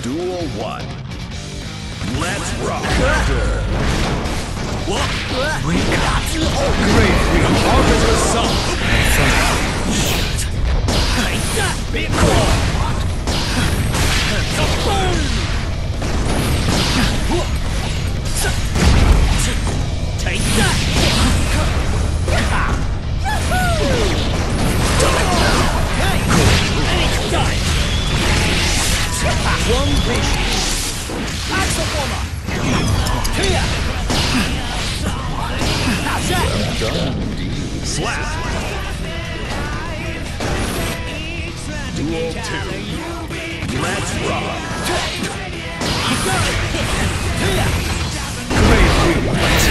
Duel 1. Let's rock. What? Great Harvest the sun. Take that, big boy. Take that. One vision. Axel warmer. Here. How's that? Well done, indeed. Slap. Duel 2. Let's rock. Here. Great movement.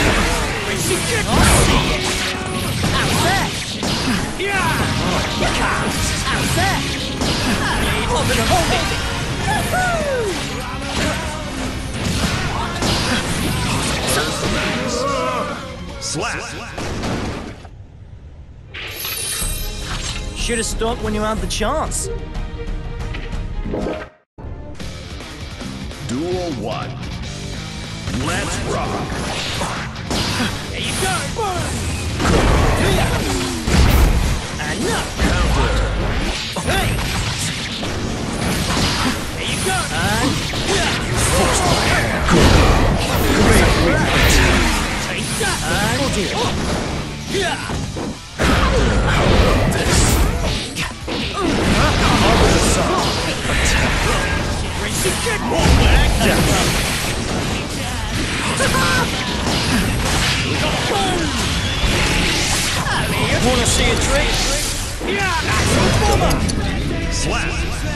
How's that? Yeah. How's that? Hold it, hold it. Slap. Should have stopped when you had the chance. Duel 1. Let's rock. There you go. And up. Counter. Hey. There you go. And you forced my hand. Great movement. Take that. And oh dear. Yeah. How about this? Harvest the sun. Attack. Racing kick. Death. Wanna see a trick? Yeah, that's a bomber. Slap.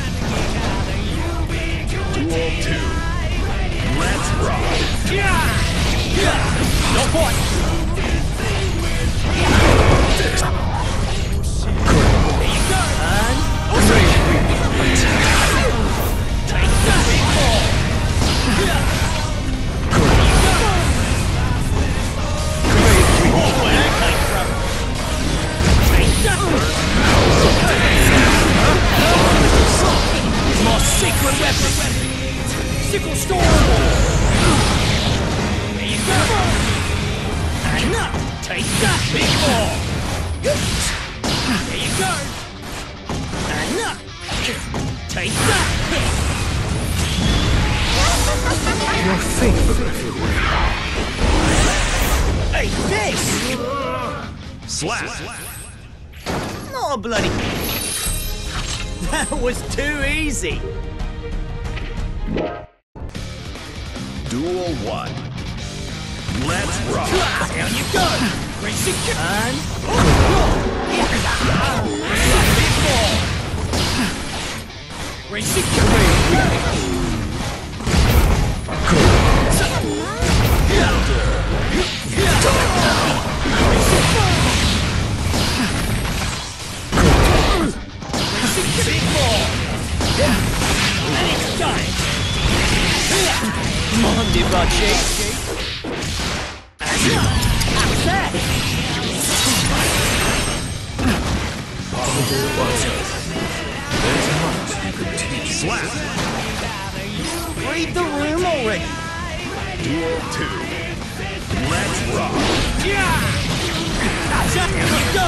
Duel 2. Let's rock. Yeah. Yeah. No point. This. There you go. And Attack. take that. Big ball. Yeah. More secret weapon! Sickle storm! There you go! And now, take that, big ball! There you go! And now, take that! Your favorite Hey, this! Slap. Not a bloody... That was too easy! Duel 1. Let's rock. Down you go! Racing kick! And... Big ball! Racing kick! Big ball! And it's done! Come on, Dibachi! How's that? There's much you could teach. Slap. Read the room already! Duel 2. Let's rock. Yeah! How's that? Here we go!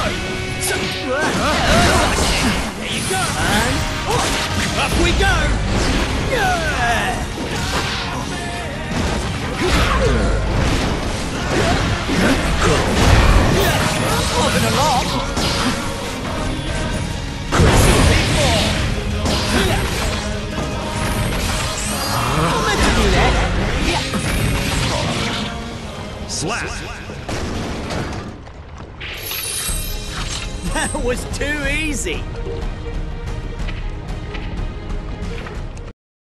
There you go! And... up we go! Yeah! Loving a lot! Big ball! I'm meant to do that! Slap. That was too easy!